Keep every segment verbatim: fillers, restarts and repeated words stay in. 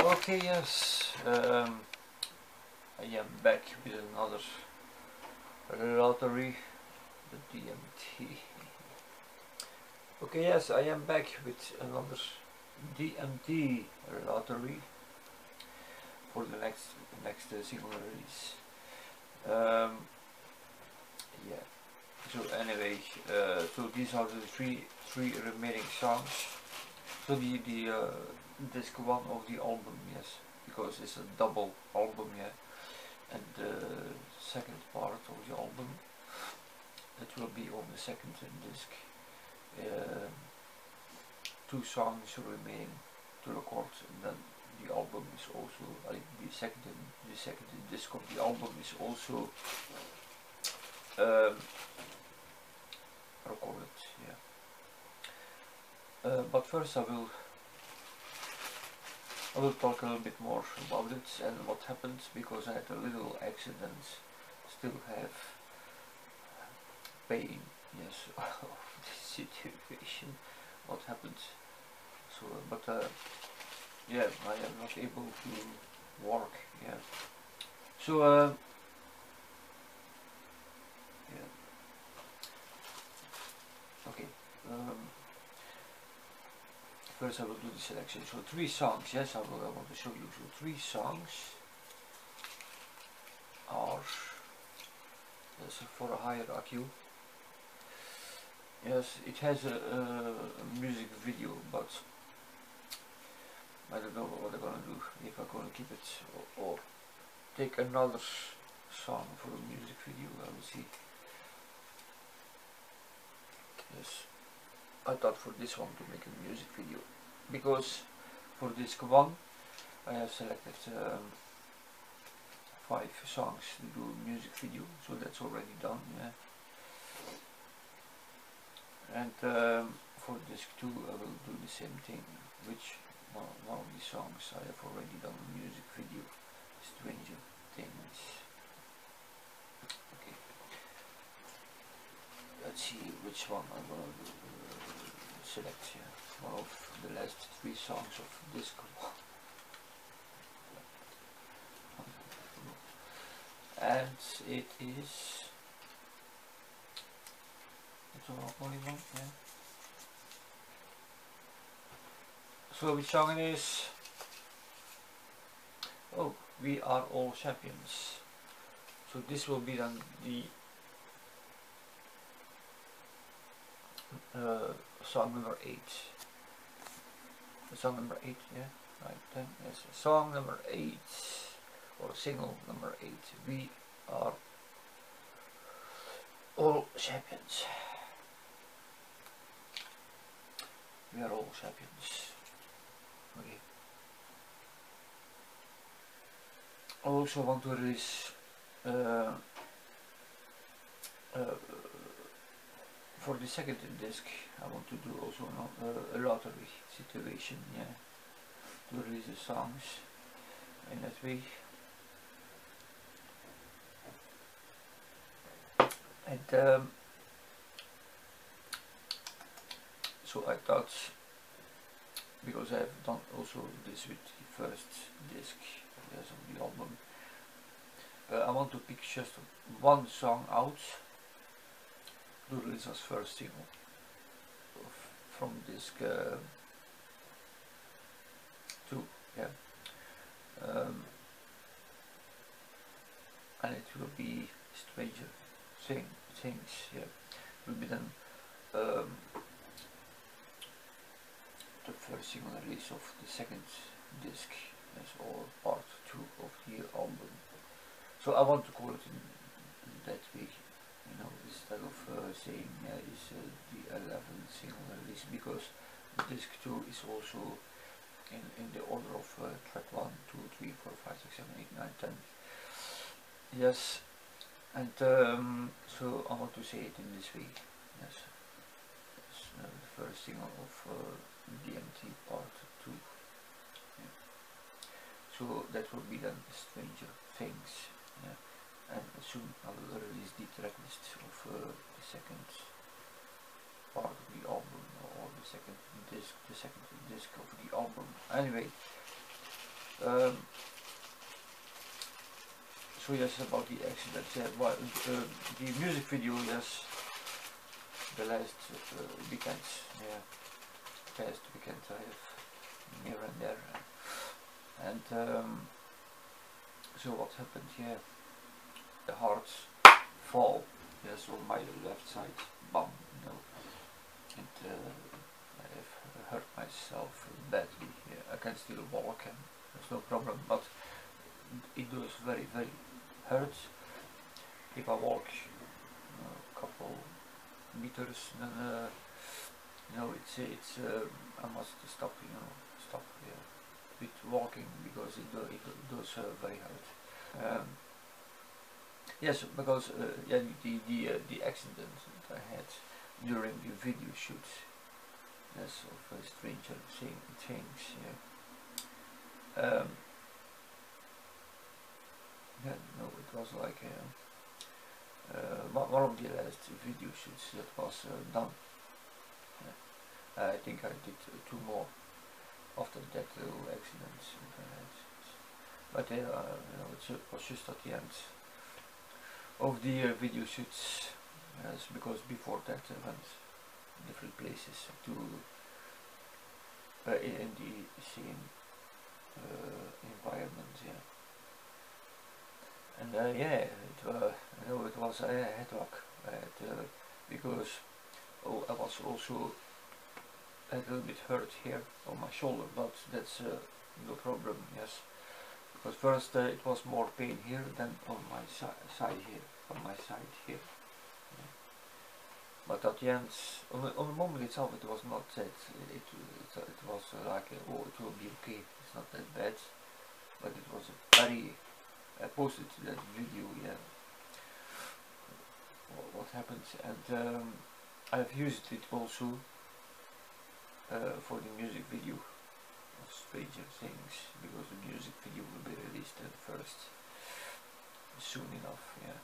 Okay, yes, um, I am back with another lottery, the D M T. Okay, yes, I am back with another D M T lottery for the next next uh, single release. Um, yeah. So anyway, uh, so these are the three three remaining songs. So the the uh, disc one of the album, yes, because it's a double album, yeah, and the second part of the album that will be on the second disc. Uh, two songs remaining to record, and then the album is also like the second the second disc of the album is also um, recorded, yeah. Uh, but first I will I will talk a little bit more about it and what happened, because I had a little accident, still have pain, yes, of this situation, what happened. So, but uh, yeah, I am not able to work, yeah. So, uh, yeah, okay. Um, First I will do the selection. So three songs, yes, I will I want to show you. So three songs are, yes, for a hierarchy. Yes, it has a, a music video, but I don't know what I'm gonna do, if I'm gonna keep it or, or take another song for a music video. I will see. Yes, I thought for this one to make a music video, because for disc one I have selected um, five songs to do a music video, so that's already done, yeah. And um, for disc two I will do the same thing, which one, one of the songs I have already done a music video, Stranger Things. Okay, let's see which one I'm gonna do, uh, select here. One of the last three songs of disc one. And it is, it's only one, yeah. So which song it is? Oh, We Are All Champions. So this will be then the uh, song number eight. Song number eight, yeah, right then, yes. Song number eight, or single number eight. We Are All Champions. We Are All Champions. Okay. I also want to release uh, uh, for the second disc. I want to do also a, a lottery situation, yeah, to release the songs in that way. And um, so I thought, because I have done also this with the first disc, yes, of the album, uh, I want to pick just one song out to release as first single from disc uh, two, yeah. Um, and it will be Stranger Thing, Things, yeah. It will be then um, the first single release of the second disc, yes, or part two of the album. So I want to call it in, in that way, you know, instead of uh, saying uh, it's uh, the eleventh single release, because disc two is also in, in the order of uh, track one, two, three, four, five, six, seven, eight, nine, ten. Yes, and um, so I want to say it in this way, yes. It's uh, the first single of uh, D M T part two. Yeah. So that will be then Stranger Things, yeah. And soon I will release the tracklist of uh, the second part of the album, or the second disc, the second disc of the album. Anyway, Um, so yes, about the accident. Yeah, well, uh, the music video, yes, the last uh, weekends, yeah, past weekend I have here and there, and um, so what happened? Yeah, the heart fall, yes, on my left side, bam, you know, and uh, I have hurt myself badly. Yeah, I can still walk and there's no problem, but it does very very hurt if I walk a couple meters, then uh, you know it's it's uh, I must stop, you know, stop yeah, with walking because it, do, it does uh, very hurt. Um, yes, because uh, yeah, the the uh, the accident that I had during the video shoot, yes, of uh, stranger thing, things, yeah. Um, yeah, no, it was like uh, uh, one of the last video shoots that was uh, done. Yeah. I think I did uh, two more after that little accident that I had. But uh, you know, it was just at the end of the uh, video shoots, yes, because before that I went different places to uh, in the same uh, environment, yeah. And uh, yeah, it, uh, you know, it was a head luck, uh, because oh, I was also a little bit hurt here on my shoulder, but that's uh, no problem, yes. Because first uh, it was more pain here than on my si side here, on my side here. Yeah. But at the end, on the, on the moment itself, it was not that. It it, it, it was uh, like uh, oh, it will be okay. It's not that bad. But it was a very. I posted that video, yeah. What, what happened, and um, I've used it also uh, for the music video of Stranger Things, because the music video will be released at first soon enough, yeah.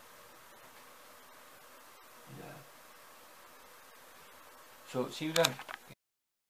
Yeah. So see you then.